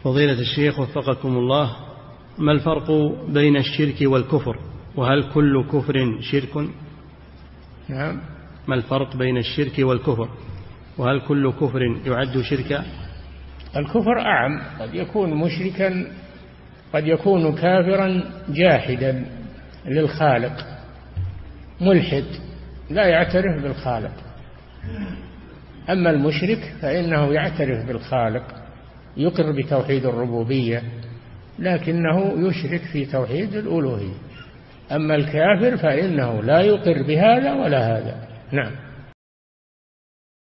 فضيلة الشيخ وفقكم الله، ما الفرق بين الشرك والكفر؟ وهل كل كفر شرك؟ نعم. ما الفرق بين الشرك والكفر؟ وهل كل كفر يعد شركا؟ الكفر أعم، قد يكون مشركا، قد يكون كافرا جاحدا للخالق، ملحد لا يعترف بالخالق. أما المشرك فإنه يعترف بالخالق، يقر بتوحيد الربوبية لكنه يشرك في توحيد الألوهية. أما الكافر فإنه لا يقر بهذا ولا هذا. نعم.